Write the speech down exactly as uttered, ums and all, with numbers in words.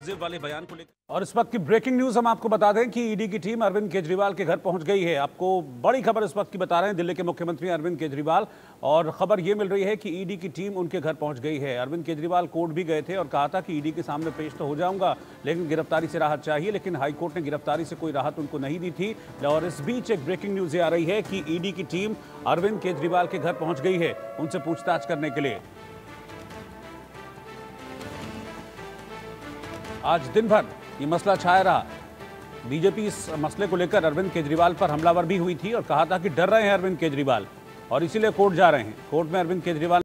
Exclusive वाले बयान को लेकर। और इस वक्त की ब्रेकिंग न्यूज हम आपको बता दें कि ईडी की टीम अरविंद केजरीवाल के घर पहुंच गई है। आपको बड़ी खबर इस वक्त की बता रहे हैं, दिल्ली के मुख्यमंत्री अरविंद केजरीवाल, और खबर यह मिल रही है कि ईडी की टीम उनके घर पहुंच गई है। अरविंद केजरीवाल कोर्ट भी गए थे और कहा था कि ईडी के सामने पेश तो हो जाऊंगा, लेकिन गिरफ्तारी से राहत चाहिए, लेकिन हाईकोर्ट ने गिरफ्तारी से कोई राहत उनको नहीं दी थी। और इस बीच एक ब्रेकिंग न्यूज ये आ रही है कि ईडी की टीम अरविंद केजरीवाल के घर पहुंच गई है उनसे पूछताछ करने के लिए। आज दिन भर ये मसला छाया रहा। बीजेपी इस मसले को लेकर अरविंद केजरीवाल पर हमलावर भी हुई थी और कहा था कि डर रहे हैं अरविंद केजरीवाल और इसीलिए कोर्ट जा रहे हैं। कोर्ट में अरविंद केजरीवाल